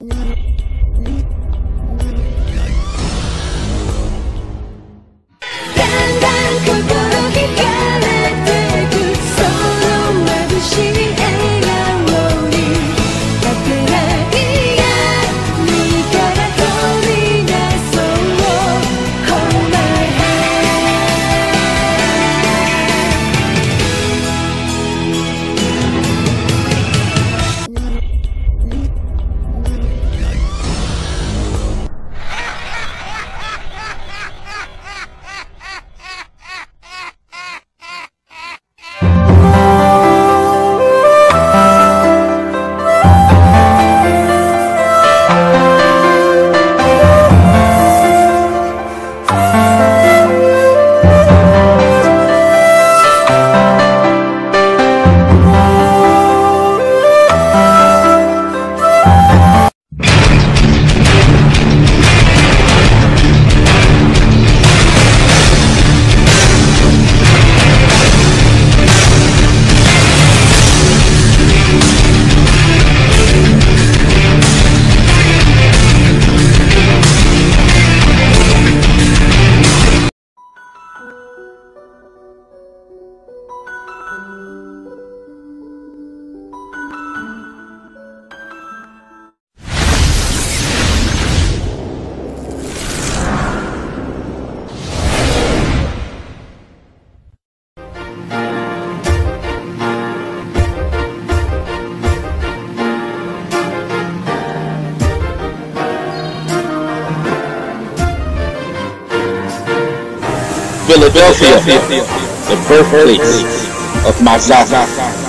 Philadelphia, the birthplace of Mazza,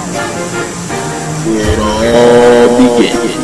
where it all began.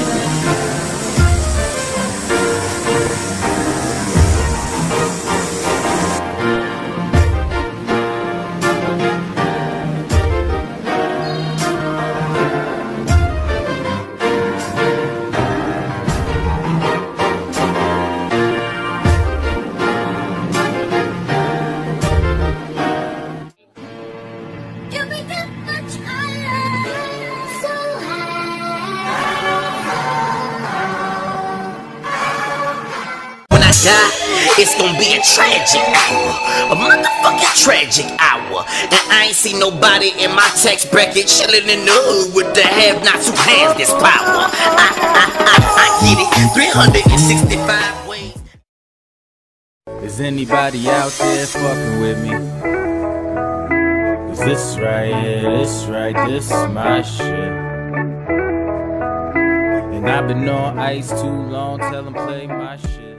It's gonna be a tragic hour, a motherfucking tragic hour. And I ain't seen nobody in my tax bracket chillin' in the hood with the have-nots who has this power. I get it, 365 ways. Is anybody out there fucking with me? Is this right? Yeah, this right, this is my shit. And I've been on ice too long, tell them play my shit.